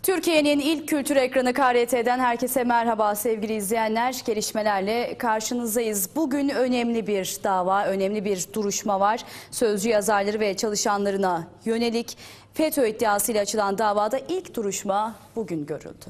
Türkiye'nin ilk kültür ekranı KRT'den herkese merhaba sevgili izleyenler. Gelişmelerle karşınızdayız. Bugün önemli bir dava, önemli bir duruşma var. Sözcü yazarları ve çalışanlarına yönelik FETÖ iddiasıyla açılan davada ilk duruşma bugün görüldü.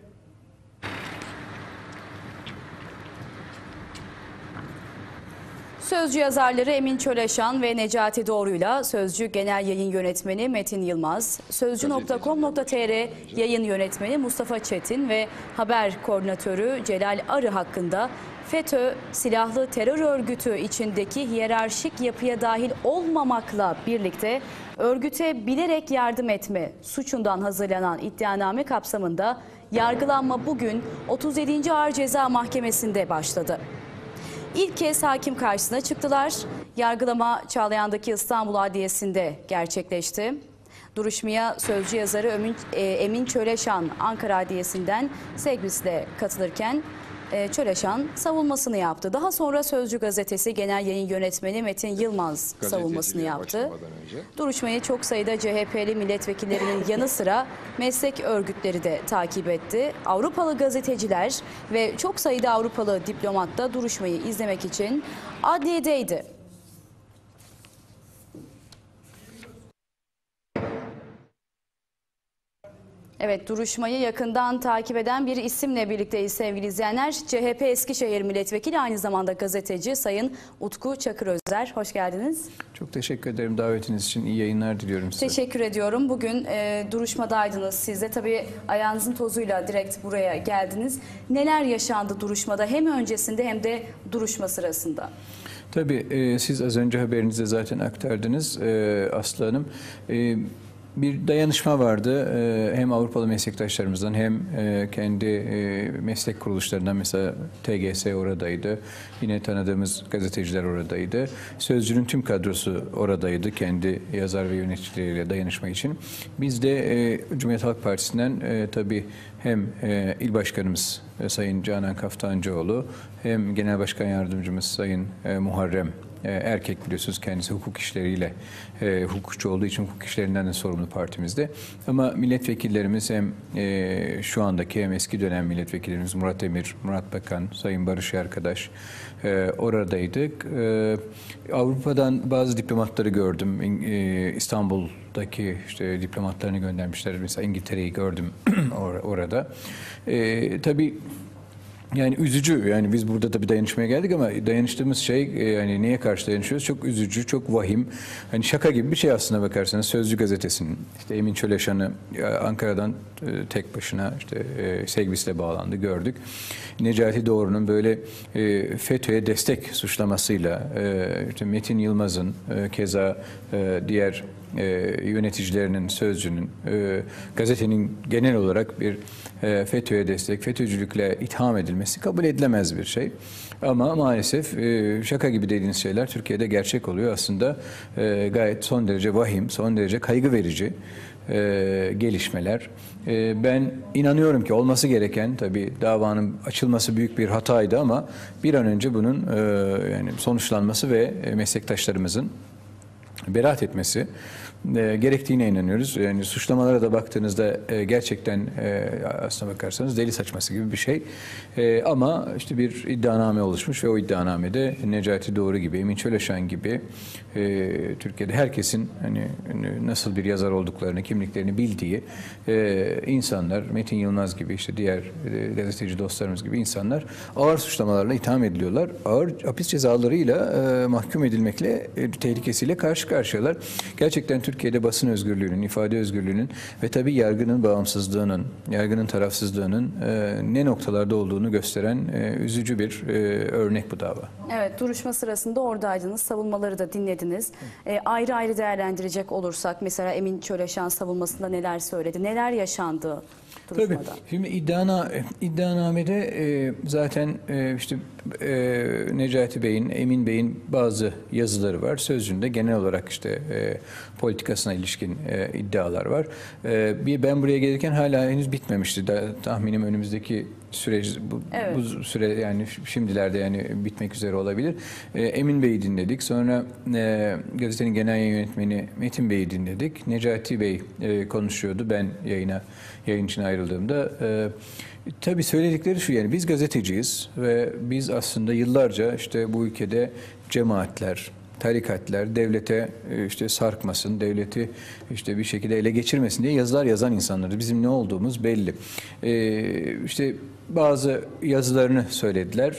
Sözcü yazarları Emin Çöleşan ve Necati Doğru'yla Sözcü Genel Yayın Yönetmeni Metin Yılmaz, Sözcü.com.tr Yayın Yönetmeni Mustafa Çetin ve Haber Koordinatörü Celal Arı hakkında FETÖ silahlı terör örgütü içindeki hiyerarşik yapıya dahil olmamakla birlikte örgüte bilerek yardım etme suçundan hazırlanan iddianame kapsamında yargılanma bugün 37. Ağır Ceza Mahkemesi'nde başladı. İlk kez hakim karşısına çıktılar. Yargılama Çağlayan'daki İstanbul Adliyesi'nde gerçekleşti. Duruşmaya sözcü yazarı Emin Çöleşan Ankara Adliyesi'nden sevgilisiyle katılırken Çöleşan savunmasını yaptı. Daha sonra Sözcü Gazetesi Genel Yayın Yönetmeni Metin Yılmaz savunmasını yaptı. Duruşmayı çok sayıda CHP'li milletvekillerinin yanı sıra meslek örgütleri de takip etti. Avrupalı gazeteciler ve çok sayıda Avrupalı diplomat da duruşmayı izlemek için adliyedeydi. Evet, duruşmayı yakından takip eden bir isimle birlikteyiz sevgili izleyenler. CHP Eskişehir Milletvekili, aynı zamanda gazeteci Sayın Utku Çakırözer. Hoş geldiniz. Çok teşekkür ederim davetiniz için. İyi yayınlar diliyorum size. Teşekkür ediyorum. Bugün duruşmadaydınız siz de. Tabii ayağınızın tozuyla direkt buraya geldiniz. Neler yaşandı duruşmada, hem öncesinde hem de duruşma sırasında? Tabii siz az önce haberinizde zaten aktardınız Aslı Hanım. Bir dayanışma vardı. Hem Avrupalı meslektaşlarımızdan hem kendi meslek kuruluşlarından, mesela TGS oradaydı. Yine tanıdığımız gazeteciler oradaydı. Sözcü'nün tüm kadrosu oradaydı. Kendi yazar ve yöneticileriyle dayanışma için. Biz de Cumhuriyet Halk Partisi'nden tabii hem İl Başkanımız Sayın Canan Kaftancıoğlu hem Genel Başkan Yardımcımız Sayın Muharrem Erkek, biliyorsunuz kendisi hukuk işleriyle, hukukçu olduğu için hukuk işlerinden de sorumlu partimizde. Ama milletvekillerimiz hem şu andaki hem eski dönem milletvekillerimiz Murat Emir, Murat Bakan, Sayın Barış Arkadaş oradaydık. Avrupa'dan bazı diplomatları gördüm. İstanbul'daki işte diplomatlarını göndermişler. Mesela İngiltere'yi gördüm orada. Tabii yani üzücü. Yani biz burada tabii dayanışmaya geldik ama dayanıştığımız şey, yani neye karşı dayanışıyoruz? Çok üzücü, çok vahim. Hani şaka gibi bir şey aslına bakarsanız. Sözcü Gazetesi'nin işte Emin Çöleşan'ı Ankara'dan tek başına işte sevgilisiyle bağlandı, gördük. Necati Doğru'nun böyle FETÖ'ye destek suçlamasıyla, işte Metin Yılmaz'ın keza diğer yöneticilerinin, Sözcü'nün, gazetenin genel olarak bir FETÖ'ye destek, FETÖ'cülükle itham edilmesi kabul edilemez bir şey. Ama maalesef şaka gibi dediğiniz şeyler Türkiye'de gerçek oluyor. Aslında gayet son derece vahim, son derece kaygı verici gelişmeler. Ben inanıyorum ki olması gereken, tabii davanın açılması büyük bir hataydı ama bir an önce bunun yani sonuçlanması ve meslektaşlarımızın beraat etmesi gerektiğine inanıyoruz. Yani suçlamalara da baktığınızda gerçekten aslına bakarsanız deli saçması gibi bir şey. Ama işte bir iddianame oluşmuş ve o iddianamede Necati Doğru gibi, Emin Çöleşan gibi Türkiye'de herkesin hani nasıl bir yazar olduklarını, kimliklerini bildiği insanlar, Metin Yılmaz gibi, işte diğer gazeteci dostlarımız gibi insanlar ağır suçlamalarla itham ediliyorlar. Ağır hapis cezalarıyla mahkum edilmekle tehlikesiyle karşı karşıyalar. Gerçekten Türkiye'de basın özgürlüğünün, ifade özgürlüğünün ve tabii yargının bağımsızlığının, yargının tarafsızlığının ne noktalarda olduğunu gösteren üzücü bir örnek bu dava. Evet, duruşma sırasında oradaydınız, savunmaları da dinlediniz. Ayrı ayrı değerlendirecek olursak, mesela Emin Çöleşan savunmasında neler söyledi, neler yaşandı duruşmada? Tabii, şimdi iddianamede zaten işte Necati Bey'in, Emin Bey'in bazı yazıları var. Sözcü'nde genel olarak işte politikasına ilişkin iddialar var. Ben buraya gelirken hala henüz bitmemişti. Tahminim önümüzdeki süreç bu süre yani şimdilerde yani bitmek üzere olabilir. Emin Bey'i dinledik. Sonra gazetenin genel yayın yönetmeni Metin Bey'i dinledik. Necati Bey konuşuyordu. Ben yayın için ayrıldığımda. Tabii söyledikleri şu, yani biz gazeteciyiz ve biz aslında yıllarca işte bu ülkede cemaatler, tarikatlar devlete işte sarkmasın, devleti işte bir şekilde ele geçirmesin diye yazılar yazan insanlarız. Bizim ne olduğumuz belli. İşte bazı yazılarını söylediler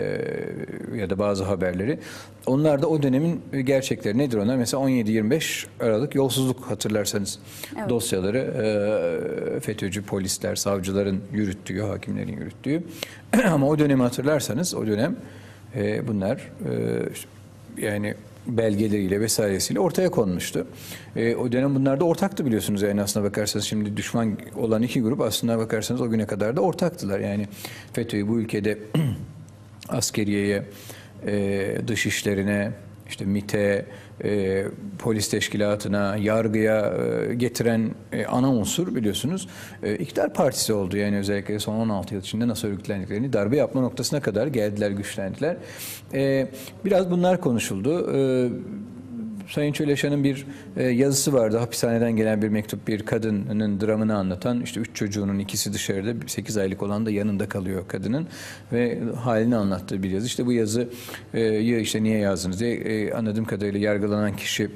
ya da bazı haberleri. Onlar da o dönemin gerçekleri. Nedir onlar? Mesela 17-25 Aralık yolsuzluk, hatırlarsanız dosyaları FETÖ'cü polisler, savcıların yürüttüğü, hakimlerin yürüttüğü. Ama o dönemi hatırlarsanız o dönem bunlar yani belgeleriyle vesairesiyle ortaya konmuştu. O dönem bunlar da ortaktı biliyorsunuz, yani aslına bakarsanız şimdi düşman olan iki grup aslına bakarsanız o güne kadar da ortaktılar. Yani FETÖ'yü bu ülkede askeriyeye, dış işlerine, işte MİT'e, polis teşkilatına, yargıya getiren ana unsur biliyorsunuz iktidar partisi oldu. Yani özellikle son 16 yıl içinde nasıl örgütlendiklerini, darbe yapma noktasına kadar geldiler, güçlendiler. Biraz bunlar konuşuldu. Sayın Çöleşan'ın bir yazısı vardı. Hapishaneden gelen bir mektup, bir kadının dramını anlatan. İşte 3 çocuğunun ikisi dışarıda, 8 aylık olan da yanında kalıyor kadının ve halini anlattığı bir yazı. İşte bu yazıyı işte niye yazdınız diye anladığım kadarıyla yargılanan kişi,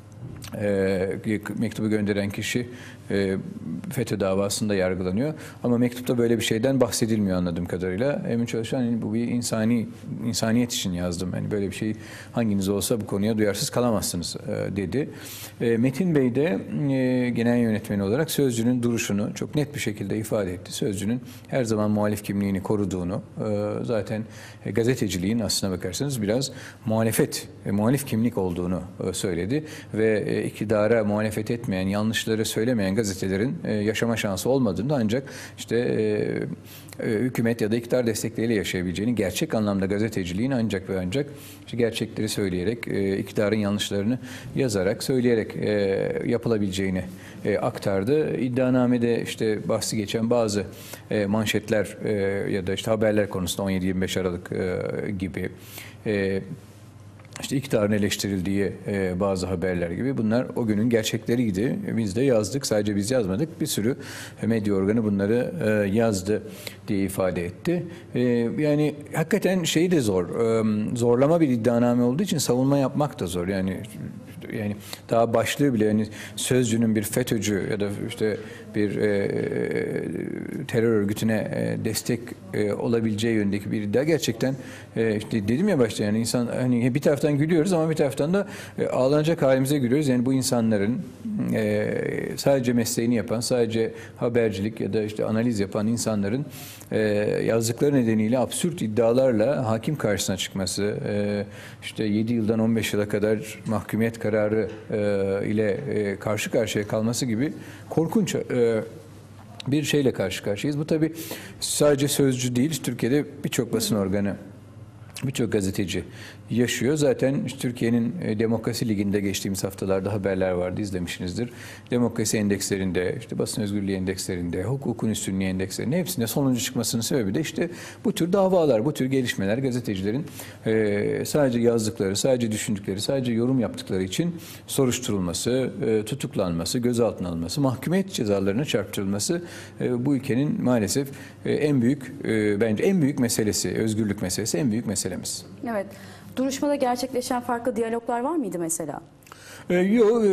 mektubu gönderen kişi FETÖ davasında yargılanıyor. Ama mektupta böyle bir şeyden bahsedilmiyor anladığım kadarıyla. Emin Çöleşan, yani bu bir insaniyet için yazdım. Yani böyle bir şey hanginiz olsa bu konuya duyarsız kalamazsınız dedi. Metin Bey de genel yönetmeni olarak Sözcü'nün duruşunu çok net bir şekilde ifade etti. Sözcü'nün her zaman muhalif kimliğini koruduğunu, zaten gazeteciliğin aslına bakarsanız biraz muhalif kimlik olduğunu söyledi ve iktidara muhalefet etmeyen, yanlışları söylemeyen gazetelerin yaşama şansı olmadığını, ancak işte hükümet ya da iktidar destekleriyle yaşayabileceğini, gerçek anlamda gazeteciliğin ancak ve ancak işte gerçekleri söyleyerek, iktidarın yanlışlarını yazarak, söyleyerek yapılabileceğini aktardı. İddianamede işte bahsi geçen bazı manşetler ya da işte haberler konusunda 17-25 Aralık gibi İşte iktidarın eleştirildiği bazı haberler gibi, bunlar o günün gerçekleriydi. Biz de yazdık. Sadece biz yazmadık. Bir sürü medya organı bunları yazdı diye ifade etti. Yani hakikaten şey de zor. Zorlama bir iddianame olduğu için savunma yapmak da zor. Yani daha başlığı bile, yani Sözcü'nün bir FETÖ'cü ya da işte bir terör örgütüne destek olabileceği yönündeki bir iddia gerçekten işte dedim ya başta, yani insan hani bir taraftan gülüyoruz ama bir taraftan da ağlanacak halimize gülüyoruz. Yani bu insanların sadece mesleğini yapan, sadece habercilik ya da işte analiz yapan insanların yazdıkları nedeniyle absürt iddialarla hakim karşısına çıkması, işte 7 yıldan 15 yıla kadar mahkumiyet kararı ile karşı karşıya kalması gibi korkunç bir şeyle karşı karşıyayız. Bu tabii sadece Sözcü değil, Türkiye'de birçok basın organı, birçok gazeteci yaşıyor. Zaten Türkiye'nin Demokrasi Ligi'nde geçtiğimiz haftalarda haberler vardı, izlemişsinizdir. Demokrasi endekslerinde, işte basın özgürlüğü endekslerinde, hukukun üstünlüğü endekslerinde hepsinde sonuncu çıkmasının sebebi de işte bu tür davalar, bu tür gelişmeler, gazetecilerin sadece yazdıkları, sadece düşündükleri, sadece yorum yaptıkları için soruşturulması, tutuklanması, gözaltına alınması, mahkumiyet cezalarına çarptırılması bu ülkenin maalesef en büyük, bence en büyük meselesi, özgürlük meselesi en büyük meselemiz. Evet. Duruşmada gerçekleşen farklı diyaloglar var mıydı mesela? Yok,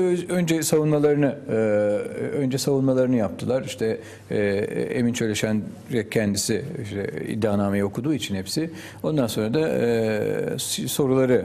önce savunmalarını yaptılar. İşte Emin Çöleşan kendisi işte iddianameyi okuduğu için hepsi. Ondan sonra da soruları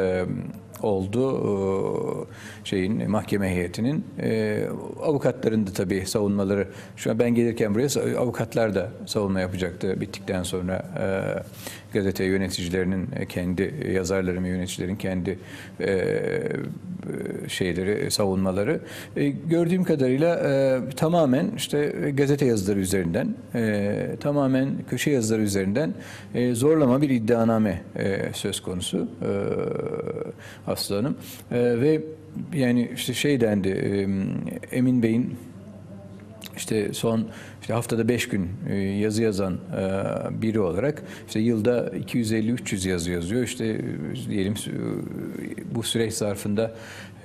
oldu mahkeme heyetinin. Avukatların da tabii savunmaları. Şu an ben gelirken buraya avukatlar da savunma yapacaktı bittikten sonra. Gazete yöneticilerinin kendi yazarların ve yöneticilerin kendi şeyleri, savunmaları. Gördüğüm kadarıyla tamamen işte gazete yazıları üzerinden, tamamen köşe yazıları üzerinden zorlama bir iddianame söz konusu Aslı Hanım. Ve yani işte şey dendi, Emin Bey'in işte son haftada 5 gün yazı yazan biri olarak işte yılda 250-300 yazı yazıyor. İşte diyelim bu süreç zarfında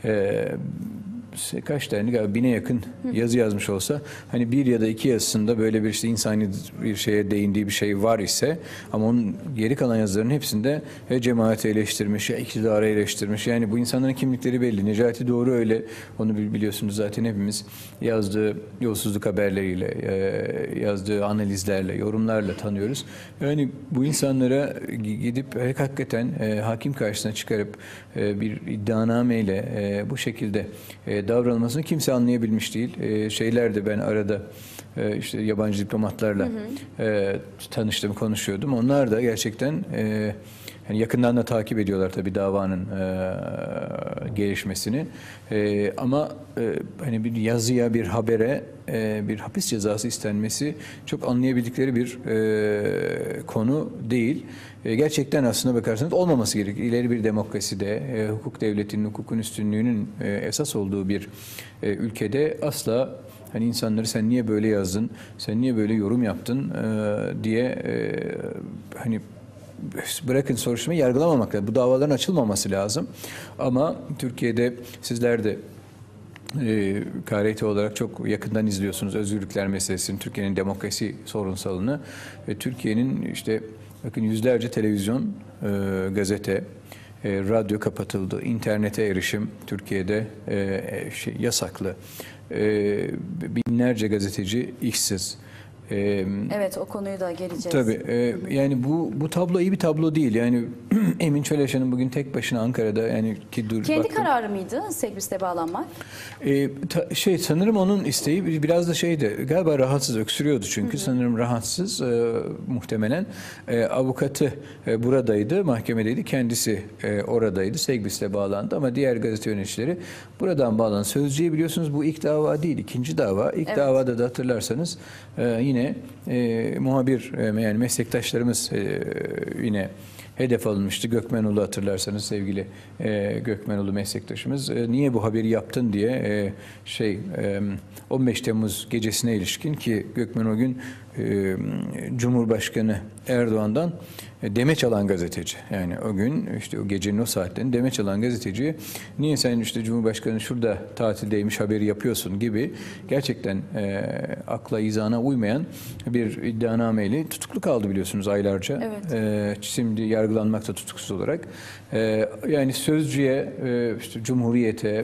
kaç tane galiba 1000'e yakın yazı yazmış olsa hani bir ya da iki yazısında böyle bir işte insani bir şeye değindiği bir şey var ise ama onun geri kalan yazılarının hepsinde ya cemaati eleştirmiş ya iktidarı eleştirmiş. Yani bu insanların kimlikleri belli. Necati Doğru öyle. Onu biliyorsunuz zaten hepimiz yazdığı yolsuzluk haberleriyle, yazdığı analizlerle, yorumlarla tanıyoruz. Yani bu insanlara gidip hakikaten hakim karşısına çıkarıp bir iddianameyle bu şekilde davranılmasını kimse anlayabilmiş değil. Şeyler de ben arada işte yabancı diplomatlarla tanıştım, konuşuyordum. Onlar da gerçekten yani yakından da takip ediyorlar tabii davanın gelişmesini. Ama hani bir yazıya, bir habere bir hapis cezası istenmesi çok anlayabildikleri bir konu değil. Gerçekten aslına bakarsanız olmaması gerekir. İleri bir demokraside, hukuk devletinin, hukukun üstünlüğünün esas olduğu bir ülkede asla hani insanları sen niye böyle yazdın, sen niye böyle yorum yaptın diye hani bırakın soruşturmayı yargılamamak lazım. Bu davaların açılmaması lazım. Ama Türkiye'de sizler de KRT olarak çok yakından izliyorsunuz özgürlükler meselesini, Türkiye'nin demokrasi sorunsalını ve Türkiye'nin işte bakın yüzlerce televizyon, gazete, radyo kapatıldı, internete erişim Türkiye'de yasaklı, binlerce gazeteci işsiz. Evet, o konuyu da geleceğiz. Tabii. Yani bu tablo iyi bir tablo değil. Yani Emin Çöleşan'ın bugün tek başına Ankara'da yani kendi kararı mıydı Segbis'te bağlanmak? Sanırım onun isteği biraz da şeydi. Galiba rahatsız, öksürüyordu çünkü. Sanırım rahatsız muhtemelen. Avukatı buradaydı, mahkemedeydi. Kendisi oradaydı. Segbis'te bağlandı ama diğer gazete yöneticileri buradan bağlandı. Sözcü'ye biliyorsunuz bu ilk dava değil, ikinci dava. İlk davada da hatırlarsanız yine muhabir yani meslektaşlarımız yine hedef alınmıştı. Gökmenolu hatırlarsanız sevgili Gökmenolu meslektaşımız niye bu haberi yaptın diye 15 Temmuz gecesine ilişkin ki Gökmen o gün Cumhurbaşkanı Erdoğan'dan demeç alan gazeteci. Yani o gün işte o gecenin o saatlerinde demeç alan gazeteciye niye sen işte Cumhurbaşkanı şurada tatildeymiş haberi yapıyorsun gibi gerçekten akla izana uymayan bir iddianameyle tutuklu kaldı biliyorsunuz aylarca. Evet. Şimdi yargılanmakta tutuksuz olarak. Yani Sözcü'ye, işte Cumhuriyet'e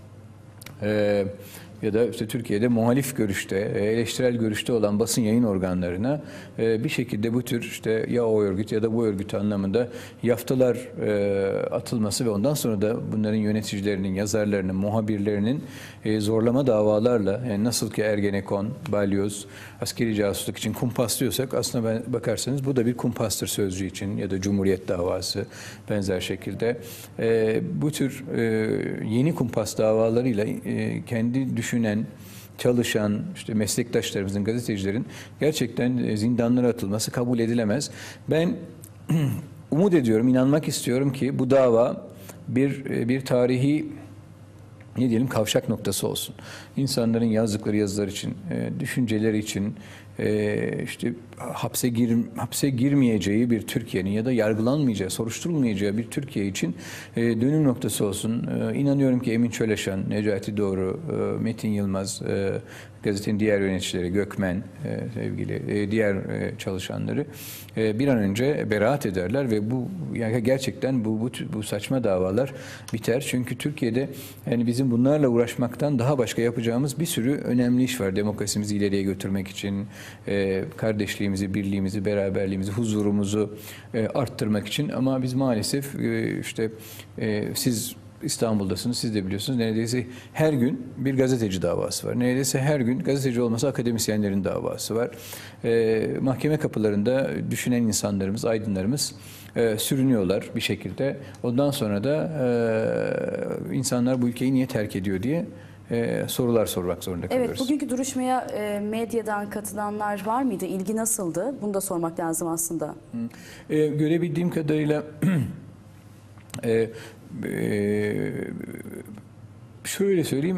ya da işte Türkiye'de muhalif görüşte, eleştirel görüşte olan basın yayın organlarına bir şekilde bu tür işte ya o örgüt ya da bu örgüt anlamında yaftalar atılması ve ondan sonra da bunların yöneticilerinin, yazarlarının, muhabirlerinin zorlama davalarla yani nasıl ki Ergenekon, Balyoz, askeri casusluk için kumpaslıyorsak aslında bakarsanız bu da bir kumpastır Sözcü için ya da Cumhuriyet davası benzer şekilde. Bu tür yeni kumpas davalarıyla kendi düşünen, çalışan işte meslektaşlarımızın, gazetecilerin gerçekten zindanlara atılması kabul edilemez. Ben umut ediyorum, inanmak istiyorum ki bu dava bir tarihi ne diyelim kavşak noktası olsun. İnsanların yazdıkları yazılar için, düşünceleri için işte hapse girmeyeceği bir Türkiye'nin ya da yargılanmayacağı, soruşturulmayacağı bir Türkiye için dönüm noktası olsun. İnanıyorum ki Emin Çöleşan, Necati Doğru, Metin Yılmaz, gazetenin diğer yöneticileri, Gökmen, sevgili diğer çalışanları bir an önce beraat ederler ve bu yani gerçekten bu saçma davalar biter. Çünkü Türkiye'de yani bizim bunlarla uğraşmaktan daha başka yapacağımız bir sürü önemli iş var. Demokrasimizi ileriye götürmek için, kardeşliğimizi, birliğimizi, beraberliğimizi, huzurumuzu arttırmak için. Ama biz maalesef işte siz İstanbul'dasınız, siz de biliyorsunuz. Neredeyse her gün bir gazeteci davası var. Neredeyse her gün gazeteci olmasa akademisyenlerin davası var. Mahkeme kapılarında düşünen insanlarımız, aydınlarımız sürünüyorlar bir şekilde. Ondan sonra da insanlar bu ülkeyi niye terk ediyor diye sorular sormak zorunda kalıyoruz. Evet, bugünkü duruşmaya medyadan katılanlar var mıydı? İlgi nasıldı? Bunu da sormak lazım aslında. Görebildiğim kadarıyla şöyle söyleyeyim,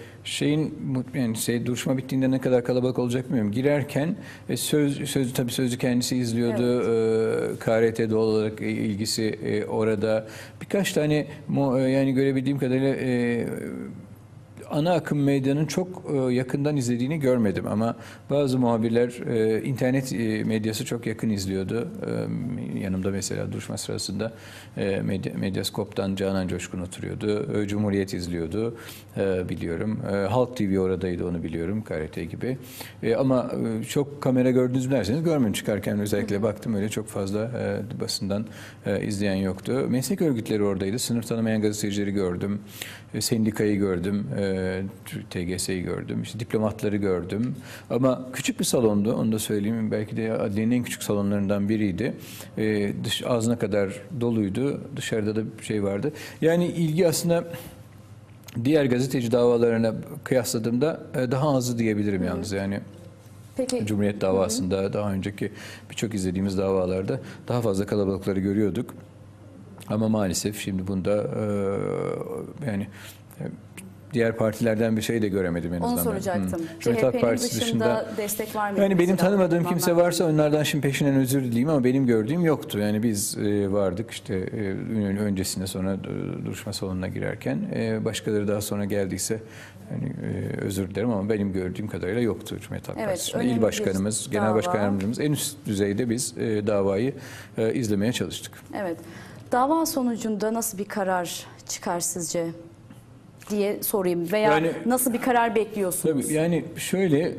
yani duruşma bittiğinde ne kadar kalabalık olacak bilmiyorum. Girerken tabii sözcü kendisi izliyordu. Evet. KRT doğal olarak ilgisi orada. Birkaç tane yani görebildiğim kadarıyla ana akım medyanın çok yakından izlediğini görmedim ama bazı muhabirler internet medyası çok yakın izliyordu. Yanımda mesela duruşma sırasında Medyaskop'tan Canan Coşkun oturuyordu. Cumhuriyet izliyordu biliyorum. Halk TV oradaydı, onu biliyorum, KRT gibi. Ama çok kamera gördünüz mü derseniz görmedim, çıkarken özellikle baktım, öyle çok fazla basından izleyen yoktu. Meslek örgütleri oradaydı. Sınır tanımayan gazetecileri gördüm. Sendikayı gördüm. TGS'yi gördüm, işte diplomatları gördüm. Ama küçük bir salondu, onu da söyleyeyim. Belki de adliyenin en küçük salonlarından biriydi. Ağzına kadar doluydu. Dışarıda da bir şey vardı. Yani ilgi aslında diğer gazeteci davalarına kıyasladığımda daha azı diyebilirim yalnız yani. Peki. Cumhuriyet davasında, daha önceki birçok izlediğimiz davalarda daha fazla kalabalıkları görüyorduk. Ama maalesef şimdi bunda yani diğer partilerden bir şey de göremedim en azından. Onu soracaktım. CHP'nin dışında destek var mı? Yani benim tanımadığım kimse varsa onlardan şimdi peşinden özür dileyeyim ama benim gördüğüm yoktu. Yani biz vardık işte öncesinde, sonra duruşma salonuna girerken. Başkaları daha sonra geldiyse yani, özür dilerim ama benim gördüğüm kadarıyla yoktu Cumhuriyet Halk Partisi'nde. İl başkanımız, genel başkan yardımcımız en üst düzeyde biz davayı izlemeye çalıştık. Evet. Dava sonucunda nasıl bir karar çıkar sizce diye sorayım veya yani, nasıl bir karar bekliyorsunuz? Tabii yani şöyle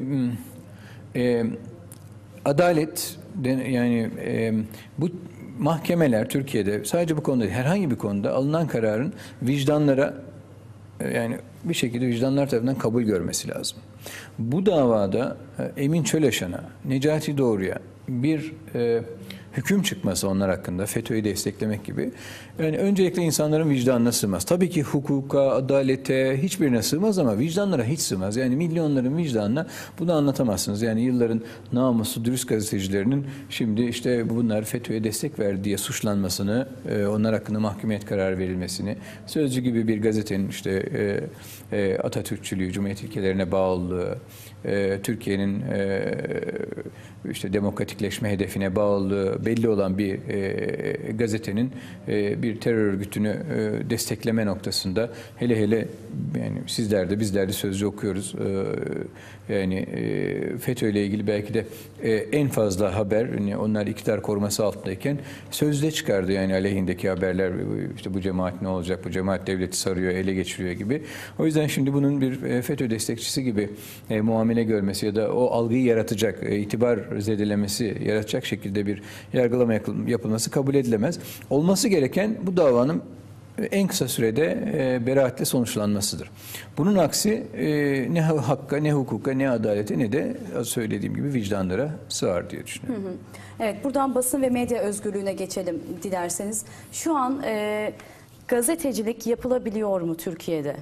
adalet yani bu mahkemeler Türkiye'de sadece bu konuda değil, herhangi bir konuda alınan kararın vicdanlara yani bir şekilde vicdanlar tarafından kabul görmesi lazım. Bu davada Emin Çöleşan'a, Necati Doğru'ya bir hüküm çıkması onlar hakkında, FETÖ'yü desteklemek gibi. Yani öncelikle insanların vicdanına sığmaz. Tabii ki hukuka, adalete hiçbirine sığmaz ama vicdanlara hiç sığmaz. Yani milyonların vicdanına bunu anlatamazsınız. Yani yılların namuslu, dürüst gazetecilerinin şimdi işte bunlar FETÖ'ye destek verdi diye suçlanmasını, onlar hakkında mahkumiyet kararı verilmesini, Sözcü gibi bir gazetenin işte Atatürkçülüğü, Cumhuriyet ilkelerine bağlılığı, Türkiye'nin işte demokratikleşme hedefine bağlı belli olan bir gazetenin bir terör örgütünü destekleme noktasında hele yani sizler de bizler de Sözcü okuyoruz. Yani FETÖ ile ilgili belki de en fazla haber yani onlar iktidar koruması altındayken Sözcü'de çıkardı yani aleyhindeki haberler, işte bu cemaat ne olacak, bu cemaat devleti sarıyor, ele geçiriyor gibi. O yüzden şimdi bunun bir FETÖ destekçisi gibi muamele görmesi ya da o algıyı yaratacak, itibar zedelemesi yaratacak şekilde bir yargılama yapılması kabul edilemez. Olması gereken bu davanın en kısa sürede beraatle sonuçlanmasıdır. Bunun aksi ne hakka, ne hukuka, ne adalete ne de söylediğim gibi vicdanlara sığar diye düşünüyorum. Evet, buradan basın ve medya özgürlüğüne geçelim dilerseniz. Şu an gazetecilik yapılabiliyor mu Türkiye'de?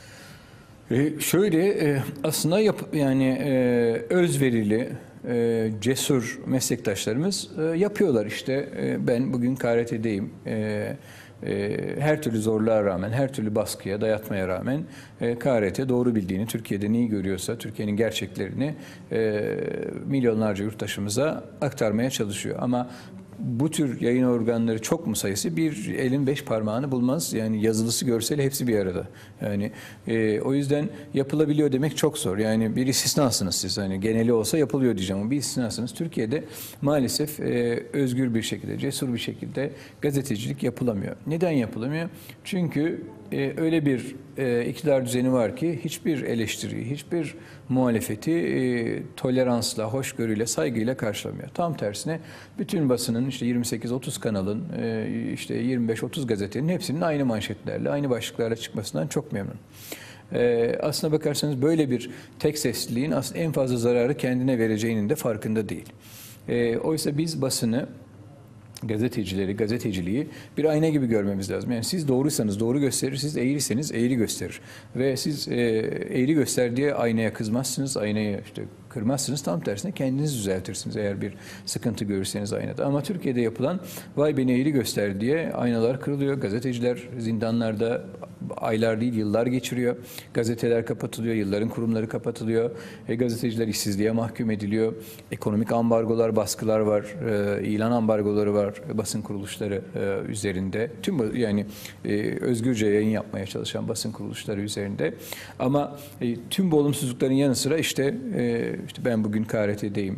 Şöyle aslında yani özverili, cesur meslektaşlarımız yapıyorlar işte. Ben bugün KRT'deyim. Her türlü zorluğa rağmen, her türlü baskıya, dayatmaya rağmen KRT doğru bildiğini, Türkiye'de neyi görüyorsa, Türkiye'nin gerçeklerini milyonlarca yurttaşımıza aktarmaya çalışıyor. Ama bu tür yayın organları çok mu sayısı? Bir elin 5 parmağını bulmaz. Yani yazılısı, görseli hepsi bir arada. Yani o yüzden yapılabiliyor demek çok zor. Yani bir istisnasınız siz. Hani geneli olsa yapılıyor diyeceğim ama bir istisnasınız. Türkiye'de maalesef özgür bir şekilde, cesur bir şekilde gazetecilik yapılamıyor. Neden yapılamıyor? Çünkü öyle bir iktidar düzeni var ki hiçbir eleştiriyi, hiçbir muhalefeti toleransla, hoşgörüyle, saygıyla karşılamıyor. Tam tersine bütün basının işte 28-30 kanalın, işte 25-30 gazetenin hepsinin aynı manşetlerle, aynı başlıklarla çıkmasından çok memnun. Aslına bakarsanız böyle bir tek sesliliğin aslında en fazla zararı kendine vereceğinin de farkında değil. Oysa biz basını, gazetecileri, gazeteciliği bir ayna gibi görmemiz lazım. Yani siz doğruysanız doğru gösterir, siz eğriseniz eğri gösterir. Ve siz eğri göster diye aynaya kızmazsınız, aynayı işte kırmazsınız. Tam tersine kendiniz düzeltirsiniz eğer bir sıkıntı görürseniz aynada. Ama Türkiye'de yapılan vay beni eğri göster diye aynalar kırılıyor. Gazeteciler zindanlarda aylar değil yıllar geçiriyor. Gazeteler kapatılıyor, yılların kurumları kapatılıyor. Gazeteciler işsizliğe mahkum ediliyor. Ekonomik ambargolar, baskılar var, ilan ambargoları var basın kuruluşları üzerinde. Tüm yani özgürce yayın yapmaya çalışan basın kuruluşları üzerinde. Ama tüm bu olumsuzlukların yanı sıra işte ben bugün KRT'deyim.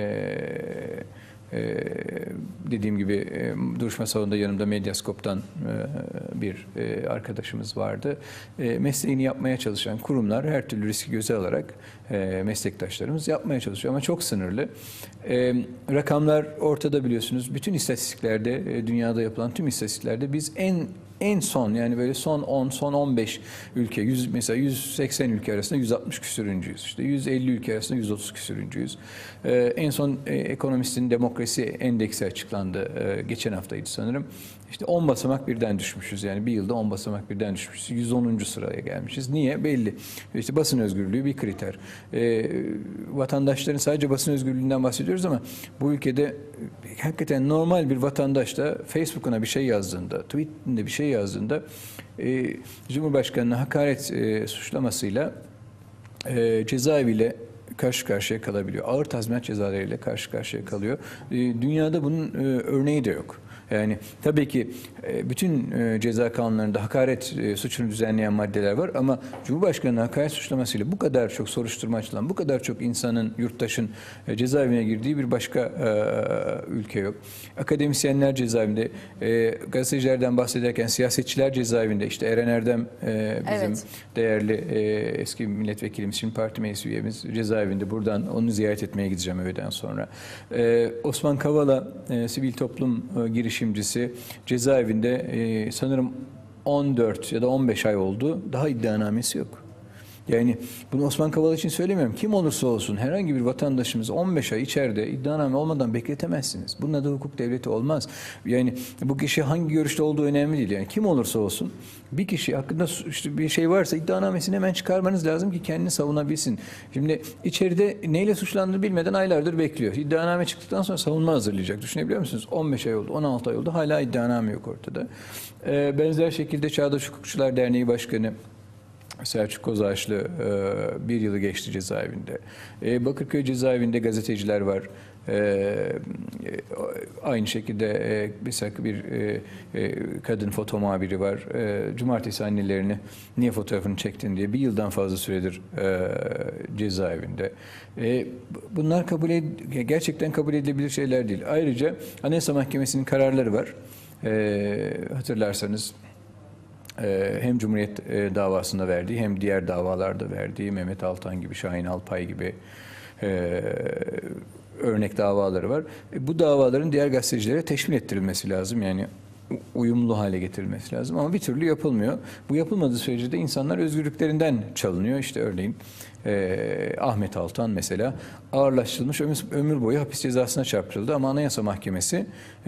Dediğim gibi duruşma salonunda yanımda Medyaskop'tan bir arkadaşımız vardı. Mesleğini yapmaya çalışan kurumlar her türlü riski göze alarak meslektaşlarımız yapmaya çalışıyor ama çok sınırlı. Rakamlar ortada biliyorsunuz. Bütün istatistiklerde, dünyada yapılan tüm istatistiklerde biz en son yani böyle son 10, son 15 ülke, mesela 180 ülke arasında 160 küsürüncüyüz. İşte 150 ülke arasında 130 küsürüncüyüz. En son Ekonomist'in demokrasi endeksi açıklandı. Geçen haftaydı sanırım. İşte 10 basamak birden düşmüşüz. Yani bir yılda 10 basamak birden düşmüşüz. 110. sıraya gelmişiz. Niye? Belli. İşte basın özgürlüğü bir kriter. Vatandaşların sadece basın özgürlüğünden bahsediyoruz ama bu ülkede hakikaten normal bir vatandaş da Facebook'una bir şey yazdığında, Twitter'de bir şey yazdığında Cumhurbaşkanı'na hakaret suçlamasıyla cezaeviyle karşı karşıya kalabiliyor. Ağır tazminat cezalarıyla karşı karşıya kalıyor. Dünyada bunun örneği de yok. Yani tabii ki bütün ceza kanunlarında hakaret suçunu düzenleyen maddeler var ama Cumhurbaşkanı'nın hakaret suçlamasıyla bu kadar çok soruşturma açılan, bu kadar çok insanın, yurttaşın cezaevine girdiği bir başka ülke yok. Akademisyenler cezaevinde, gazetecilerden bahsederken siyasetçiler cezaevinde, işte Eren Erdem bizim değerli eski milletvekilimiz, şimdi parti meclis üyemiz cezaevinde. Buradan onu ziyaret etmeye gideceğim öğleden sonra. Osman Kavala sivil toplum girişimcisi cezaevinde sanırım 14 ya da 15 ay oldu. Daha iddianamesi yok. Yani bunu Osman Kavala için söylemiyorum. Kim olursa olsun herhangi bir vatandaşımız 15 ay içeride iddianame olmadan bekletemezsiniz. Bunun adı hukuk devleti olmaz. Yani bu kişi hangi görüşte olduğu önemli değil. Yani kim olursa olsun bir kişi hakkında işte bir şey varsa iddianamesini hemen çıkarmanız lazım ki kendini savunabilsin. Şimdi içeride neyle suçlandığını bilmeden aylardır bekliyor. İddianame çıktıktan sonra savunma hazırlayacak. Düşünebiliyor musunuz? 15 ay oldu, 16 ay oldu. Hala iddianame yok ortada. Benzer şekilde Çağdaş Hukukçular Derneği Başkanı Selçuk Kozağaçlı bir yılı geçti cezaevinde. Bakırköy cezaevinde gazeteciler var. Aynı şekilde bir kadın foto muhabiri var. Cumartesi annelerini niye fotoğrafını çektin diye bir yıldan fazla süredir cezaevinde. Bunlar gerçekten kabul edilebilir şeyler değil. Ayrıca Anayasa Mahkemesi'nin kararları var. Hatırlarsanız hem Cumhuriyet davasında verdiği hem diğer davalarda verdiği Mehmet Altan gibi, Şahin Alpay gibi örnek davaları var. Bu davaların diğer gazetecilere teşmil ettirilmesi lazım. Yani uyumlu hale getirilmesi lazım ama bir türlü yapılmıyor. Bu yapılmadığı sürece de insanlar özgürlüklerinden çalınıyor. İşte örneğin Ahmet Altan mesela ağırlaştırılmış ömür boyu hapis cezasına çarptırıldı ama Anayasa Mahkemesi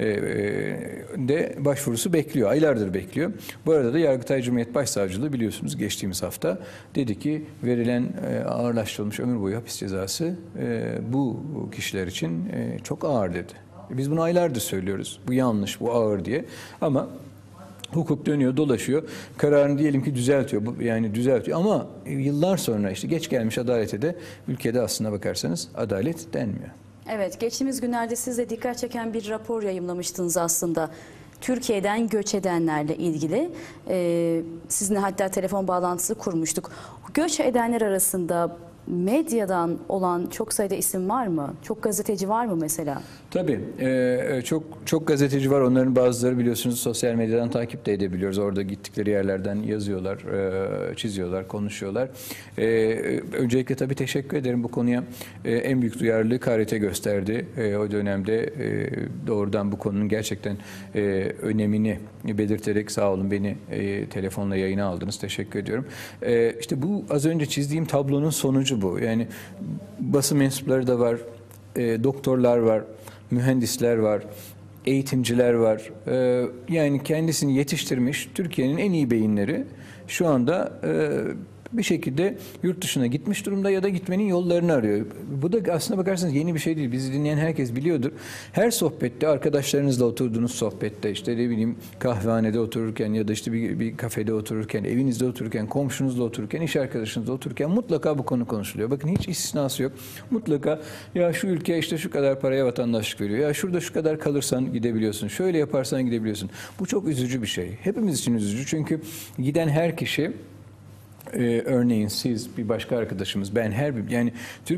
de başvurusu bekliyor. Aylardır bekliyor. Bu arada da Yargıtay Cumhuriyet Başsavcılığı biliyorsunuz geçtiğimiz hafta dedi ki verilen ağırlaştırılmış ömür boyu hapis cezası bu kişiler için çok ağır dedi. Biz bunu aylardır söylüyoruz. Bu yanlış, bu ağır diye. Ama hukuk dönüyor, dolaşıyor. Kararını diyelim ki düzeltiyor. Yani düzeltiyor ama yıllar sonra işte geç gelmiş adalete de ülkede aslına bakarsanız adalet denmiyor. Evet, geçtiğimiz günlerde siz de dikkat çeken bir rapor yayımlamıştınız aslında. Türkiye'den göç edenlerle ilgili. Sizinle hatta telefon bağlantısı kurmuştuk. Göç edenler arasında medyadan olan çok sayıda isim var mı? Çok gazeteci var mı mesela? Tabii. Çok gazeteci var. Onların bazıları biliyorsunuz sosyal medyadan takip de edebiliyoruz. Orada gittikleri yerlerden yazıyorlar, çiziyorlar, konuşuyorlar. Öncelikle tabii teşekkür ederim bu konuya. En büyük duyarlılığı KRT gösterdi. O dönemde doğrudan bu konunun gerçekten önemini belirterek sağ olun beni telefonla yayına aldınız. Teşekkür ediyorum. İşte bu az önce çizdiğim tablonun sonucu bu. Yani basın mensupları da var, doktorlar var, mühendisler var, eğitimciler var. Yani kendisini yetiştirmiş Türkiye'nin en iyi beyinleri şu anda bir şekilde yurt dışına gitmiş durumda ya da gitmenin yollarını arıyor. Bu da aslına bakarsanız yeni bir şey değil. Bizi dinleyen herkes biliyordur. Her sohbette, arkadaşlarınızla oturduğunuz sohbette, işte ne bileyim kahvehanede otururken ya da işte bir kafede otururken, evinizde otururken, komşunuzla otururken, iş arkadaşınızla otururken mutlaka bu konu konuşuluyor. Bakın hiç istisnası yok. Mutlaka ya şu ülke işte şu kadar paraya vatandaşlık veriyor. Ya şurada şu kadar kalırsan gidebiliyorsun. Şöyle yaparsan gidebiliyorsun. Bu çok üzücü bir şey. Hepimiz için üzücü. Çünkü giden her kişi örneğin siz, bir başka arkadaşımız, ben yani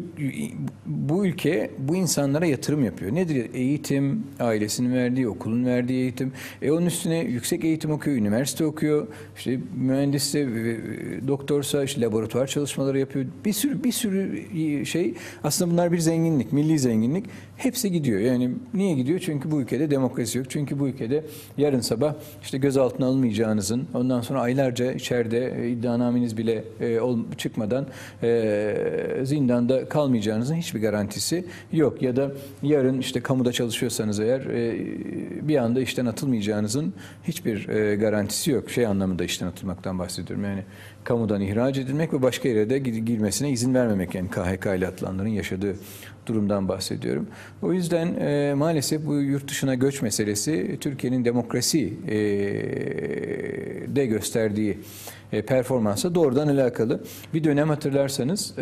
bu ülke bu insanlara yatırım yapıyor. Nedir? Eğitim, ailesinin verdiği, okulun verdiği eğitim. Onun üstüne yüksek eğitim okuyor, üniversite okuyor. İşte mühendisse, doktorsa işte laboratuvar çalışmaları yapıyor. Bir sürü şey. Aslında bunlar bir zenginlik, milli zenginlik. Hepsi gidiyor. Yani niye gidiyor? Çünkü bu ülkede demokrasi yok. Çünkü bu ülkede yarın sabah işte gözaltına alınmayacağınızın, ondan sonra aylarca içeride iddianameniz bile çıkmadan zindanda kalmayacağınızın hiçbir garantisi yok. Ya da yarın işte kamuda çalışıyorsanız eğer bir anda işten atılmayacağınızın hiçbir garantisi yok. Şey anlamında işten atılmaktan bahsediyorum. Yani kamudan ihraç edilmek ve başka yere de girmesine izin vermemek. Yani KHK ile atılanların yaşadığı durumdan bahsediyorum. O yüzden maalesef bu yurt dışına göç meselesi Türkiye'nin demokrasi de gösterdiği performansa doğrudan alakalı. Bir dönem hatırlarsanız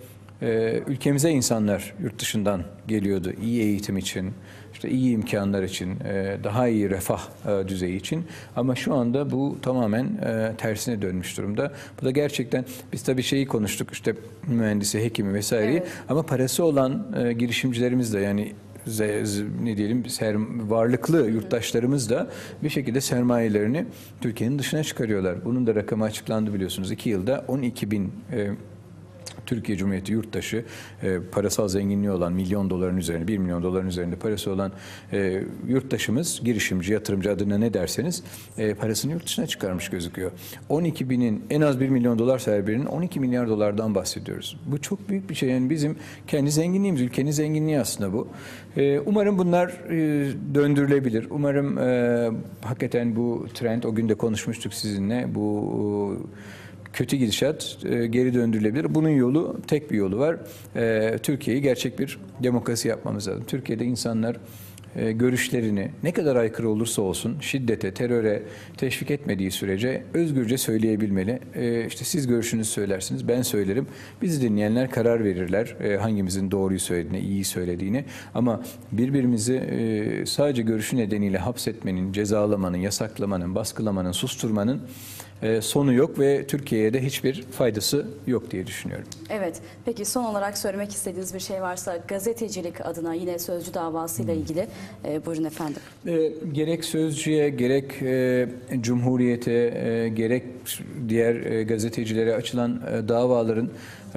ülkemize insanlar yurt dışından geliyordu. İyi eğitim için, işte iyi imkanlar için, daha iyi refah düzeyi için. Ama şu anda bu tamamen tersine dönmüş durumda. Bu da gerçekten, biz tabii şeyi konuştuk, işte mühendisi, hekimi vesaireyi, evet. Ama parası olan girişimcilerimiz de, yani ne diyelim, varlıklı yurttaşlarımız da bir şekilde sermayelerini Türkiye'nin dışına çıkarıyorlar. Bunun da rakamı açıklandı biliyorsunuz. 2 yılda 12 bin Türkiye Cumhuriyeti yurttaşı, parasal zenginliği olan, milyon doların üzerinde, 1 milyon doların üzerinde parası olan yurttaşımız, girişimci, yatırımcı, adına ne derseniz, parasını yurt dışına çıkarmış gözüküyor. 12 binin, en az 1 milyon dolar sahibi birinin 12 milyar dolardan bahsediyoruz. Bu çok büyük bir şey. Yani bizim kendi zenginliğimiz, ülkenin zenginliği aslında bu. Umarım bunlar döndürülebilir. Umarım hakikaten bu trend, o gün de konuşmuştuk sizinle, bu kötü gidişat geri döndürülebilir. Bunun yolu, tek bir yolu var. Türkiye'yi gerçek bir demokrasi yapmamız lazım. Türkiye'de insanlar görüşlerini ne kadar aykırı olursa olsun şiddete, teröre teşvik etmediği sürece özgürce söyleyebilmeli. İşte siz görüşünüzü söylersiniz, ben söylerim. Bizi dinleyenler karar verirler hangimizin doğruyu söylediğini, iyiyi söylediğini. Ama birbirimizi sadece görüşü nedeniyle hapsetmenin, cezalamanın, yasaklamanın, baskılamanın, susturmanın sonu yok ve Türkiye'ye de hiçbir faydası yok diye düşünüyorum. Evet. Peki son olarak söylemek istediğiniz bir şey varsa gazetecilik adına, yine Sözcü davasıyla ilgili buyurun efendim. Gerek Sözcü'ye, gerek Cumhuriyet'e, gerek diğer gazetecilere açılan davaların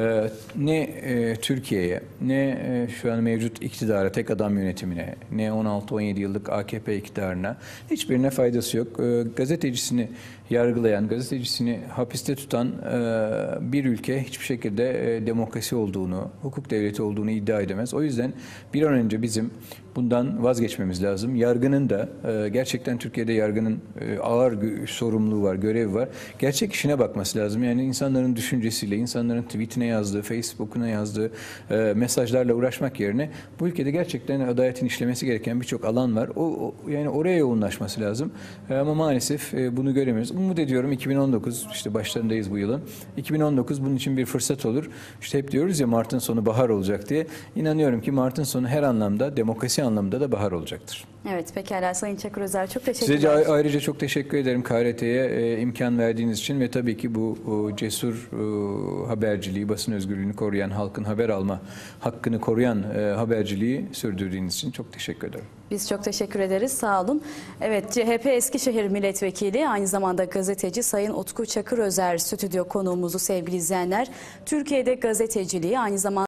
ne Türkiye'ye, ne şu an mevcut iktidara, tek adam yönetimine, ne 16-17 yıllık AKP iktidarına hiçbirine faydası yok. Gazetecisini yargılayan, gazetecisini hapiste tutan bir ülke hiçbir şekilde demokrasi olduğunu, hukuk devleti olduğunu iddia edemez. O yüzden bir an önce bizim bundan vazgeçmemiz lazım. Yargının da gerçekten Türkiye'de yargının ağır sorumluluğu var, görevi var. Gerçek işine bakması lazım. Yani insanların düşüncesiyle, insanların tweetine yazdığı, Facebook'una yazdığı mesajlarla uğraşmak yerine bu ülkede gerçekten adaletin işlemesi gereken birçok alan var. Yani oraya yoğunlaşması lazım. Ama maalesef bunu göremiyoruz. Umut ediyorum 2019, işte başlarındayız bu yılın. 2019 bunun için bir fırsat olur. İşte hep diyoruz ya, Mart'ın sonu bahar olacak diye. İnanıyorum ki Mart'ın sonu her anlamda, demokrasi anlamda da bahar olacaktır. Evet, pekala Sayın Çakır Özer, çok Size teşekkürler. ayrıca çok teşekkür ederim KRT'ye imkan verdiğiniz için ve tabii ki bu cesur haberciliği, basın özgürlüğünü koruyan, halkın haber alma hakkını koruyan haberciliği sürdürdüğünüz için çok teşekkür ederim. Biz çok teşekkür ederiz, sağ olun. Evet, CHP Eskişehir Milletvekili, aynı zamanda gazeteci Sayın Utku Çakır Özer stüdyo konuğumuzu sevgili izleyenler. Türkiye'de gazeteciliği aynı zamanda